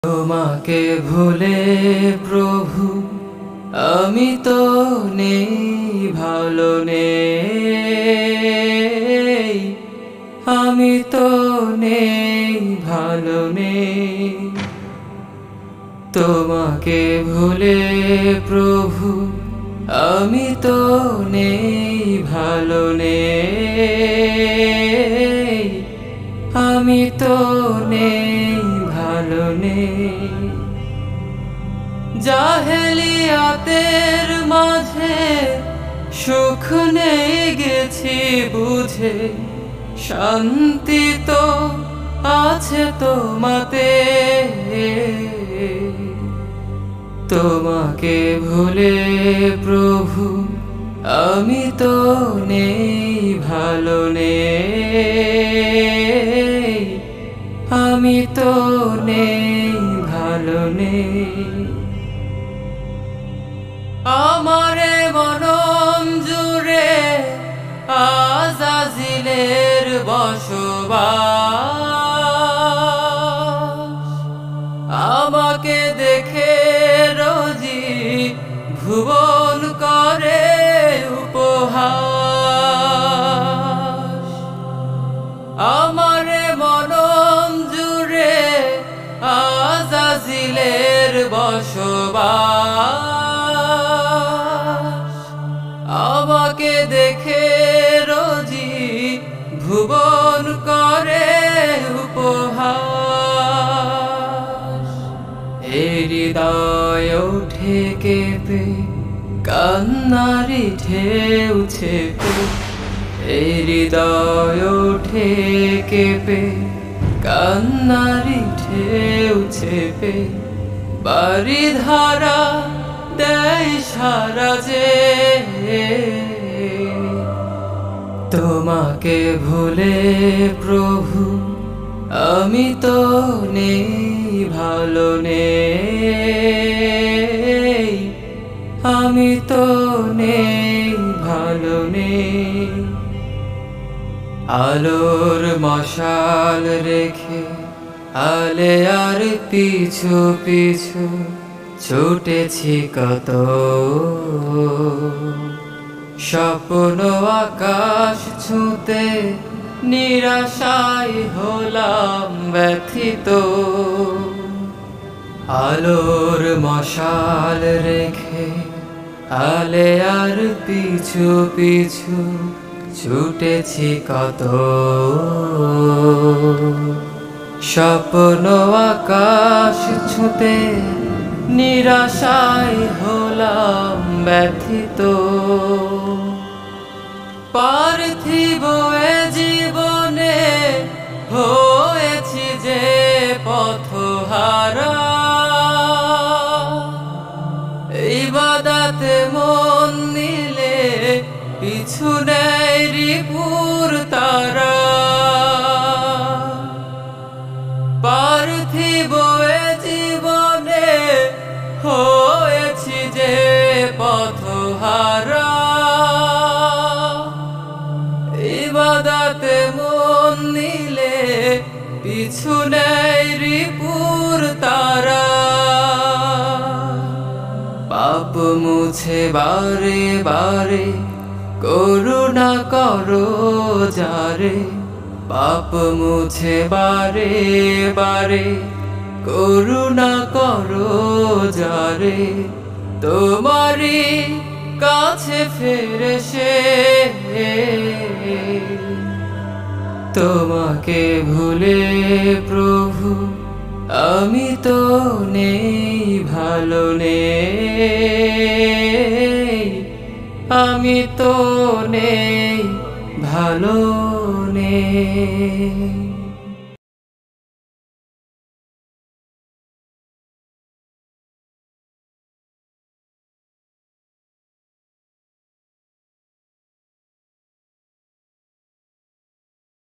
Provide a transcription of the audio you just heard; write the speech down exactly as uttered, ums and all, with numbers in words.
তোমাকে ভুলে প্রভু আমি তো নেই, ভালো নেই, আমি তো নেই, ভালো নেই। তোমাকে ভুলে প্রভু আমি তো নেই, ভালো নেই, আমি তো নেই, ভালো নেই। জাহেলিয়াতের মাঝে সুখ নেই গেছি বুঝে, শান্তি তো আছে তোমাতে। তোমাকে ভুলে প্রভু আমি তো নেই, ভালো নেই, আমি তো নেই, ভালো নেই। আমারে মনম জুড়ে আজাজিলের বসবাস, আমাকে দেখে রোজি ভুবন করে উপহাস। আমারে মনম জুড়ে আজাজিলের বসবাস, আমাকে দেখে রোজি ভুবন করে উপহাস। এই হৃদয় ওঠে কেঁপে কান্নারি ঢেউ ছেপে, এই হৃদয় ওঠে কেঁপে কান্নারি ঢেউ ছেপে, বাড়ি ধারা দেয় সারা যে। তোমাকে ভুলে প্রভু আমি তো নেই, ভালো নেই, আমি তো নেই, ভালো নেই। আলোর মশাল রেখে আলে আর পিছু পিছু ছুটেছি কত, স্বপ্ন আকাশ ছুঁতে নিরাশায় হলাম ব্যথিত। আলোর মশাল রেখে আলে আর পিছু পিছু ছুটেছি কত, স্বপ্ন আকাশ ছুঁতে নিরাশায় হলাম ব্যথিত। পার্থিব এ জীবনে হয়েছি যে পথহারা, ইবাদতে মন নিলে পিছু নেই রিপুর তারা। পার্থিব এ জীবনে হয়েছি যে পথহারা, ইবাদতে মন নিলে পিছু নেই রিপুর তারা। পাপ মুছে বারে বারে করুণা করো যারে, পাপ মুছে বারে বারে করুণা করো যারে, তোমারই কাছে ফিরে সে। তোমাকে ভুলে প্রভু আমি তো নেই, ভালো নেই, আমি তো নেই, ভালো নেই।